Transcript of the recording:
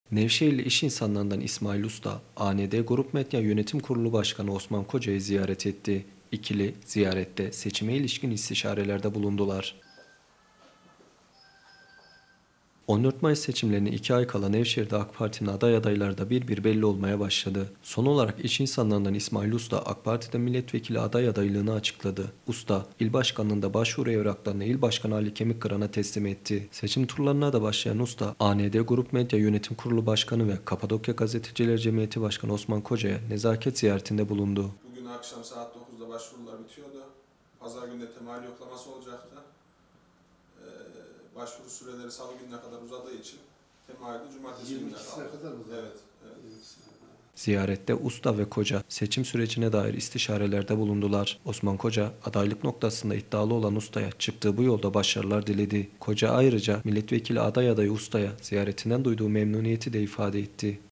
Nevşehirli iş insanlarından İsmail Usta, AND Grup Medya Yönetim Kurulu Başkanı Osman Koca'yı ziyaret etti. İkili ziyarette seçime ilişkin istişarelerde bulundular. 14 Mayıs seçimlerine 2 ay kala Nevşehir'de AK Parti'nin adayları da bir belli olmaya başladı. Son olarak iş insanlarından İsmail Usta AK Parti'de milletvekili adaylığını açıkladı. Usta, il başkanlığında başvuru evraklarını il başkanı Ali Kemikkıran'a teslim etti. Seçim turlarına da başlayan Usta, AND Grup Medya Yönetim Kurulu Başkanı ve Kapadokya Gazeteciler Cemiyeti Başkanı Osman Koca'ya nezaket ziyaretinde bulundu. Bugün akşam saat 9'da başvurular bitiyordu. Pazar günü de temayül yoklaması olacaktı. Başvuru süreleri salı gününe kadar uzadığı için temayülü cumartesi gününe kaldı. Kadar uzadı. Evet. Ziyarette Usta ve Koca seçim sürecine dair istişarelerde bulundular. Osman Koca adaylık noktasında iddialı olan Usta'ya çıktığı bu yolda başarılar diledi. Koca ayrıca milletvekili adayı Usta'ya ziyaretinden duyduğu memnuniyeti de ifade etti.